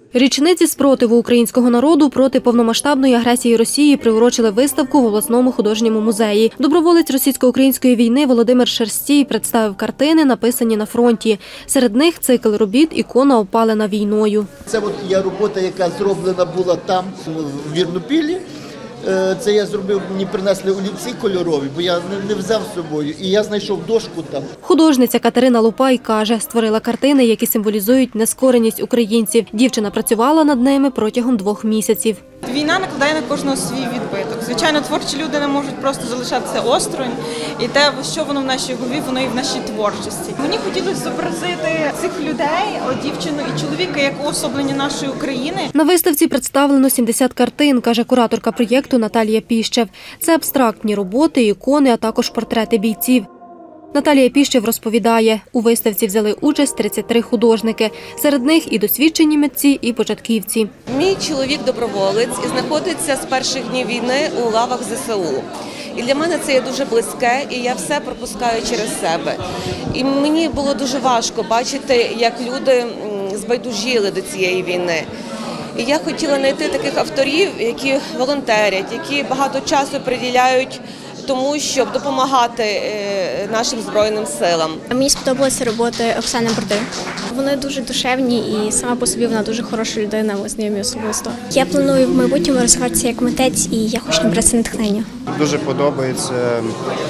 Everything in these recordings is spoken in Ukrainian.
Річниці спротиву українського народу проти повномасштабної агресії Росії приурочили виставку в обласному художньому музеї. Доброволець російсько-української війни Володимир Шерстій представив картини, написані на фронті. Серед них цикл робіт «Ікона, опалена війною». Це є робота, яка зроблена була там, в Вірнопіллі. Це я зробив, мені принесли олівці кольорові, бо я не взяв з собою. І я знайшов дошку там. Художниця Катерина Лупай каже, створила картини, які символізують нескореність українців. Дівчина працювала над ними протягом 2 місяців. Війна накладає на кожного свій відбиток. Звичайно, творчі люди не можуть просто залишатися осторонь. І те, що воно в нашій голові, воно і в нашій творчості. Мені хотілося зобразити цих людей, дівчину і чоловіка, як уособлення нашої України. На виставці представлено 70 картин, каже кураторка проєкту Наталія Піщев. Це абстрактні роботи, ікони, а також портрети бійців. Наталія Піщев розповідає, у виставці взяли участь 33 художники. Серед них і досвідчені митці, і початківці. Мій чоловік доброволець і знаходиться з перших днів війни у лавах ЗСУ. І для мене це є дуже близьке, і я все пропускаю через себе. І мені було дуже важко бачити, як люди збайдужіли до цієї війни. І я хотіла знайти таких авторів, які волонтерять, які багато часу приділяють тому, щоб допомагати нашим Збройним силам. Мені сподобалися роботи Оксани Бурди. Вони дуже душевні і сама по собі вона дуже хороша людина, ми з нею особисто. Я планую в майбутньому розвиватися як митець і я хочу набратися натхнення. Дуже подобається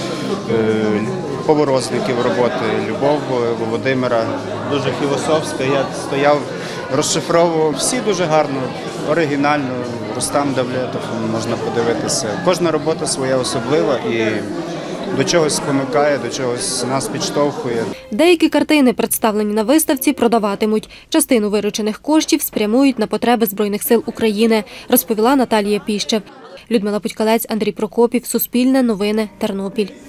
поворозників роботи, Любов Володимира. Дуже філософська, я стояв, розшифровував. Всі дуже гарно, оригінально. Рустам Давлетов, можна подивитися. Кожна робота своя особлива і до чогось спонукає, до чогось нас підштовхує. Деякі картини, представлені на виставці, продаватимуть. Частину виручених коштів спрямують на потреби Збройних сил України, розповіла Наталія Піщев. Людмила Путькалець, Андрій Прокопів, Суспільне, Новини, Тернопіль.